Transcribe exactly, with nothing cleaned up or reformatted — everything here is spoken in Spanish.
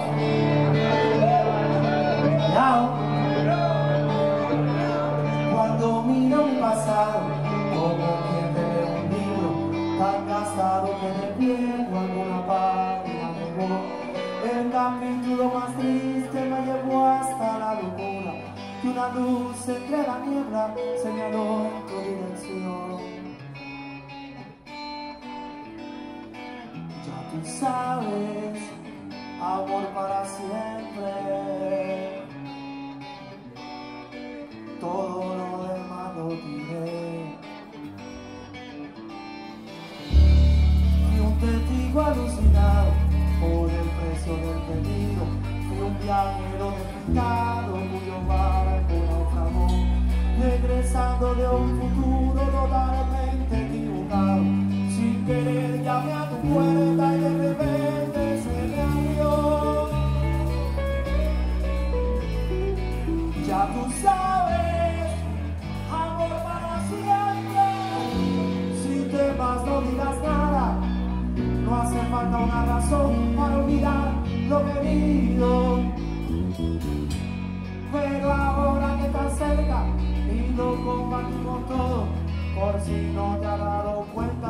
Cuando miro un pasado, como quien ve un libro, tan gastado que de pie alguna página dejó. El capítulo más triste me llevó hasta la locura, que una luz entre la niebla señaló en tu dirección. Ya tú sabes, amor para siempre. Todo lo demás lo diré. Fui un testigo alucinado por el precio del pedido. Fui un viajero despistado cuyo barco naufragó, regresando de un futuro totalmente equivocado. Sin querer llamé a tu puerta y de repente se me abrió. Ya tú sabes, amor para siempre. Si te vas no digas nada, no hace falta una razón para olvidar lo querido. Pero ahora que estás cerca y lo compartimos todo, por si no te has dado cuenta,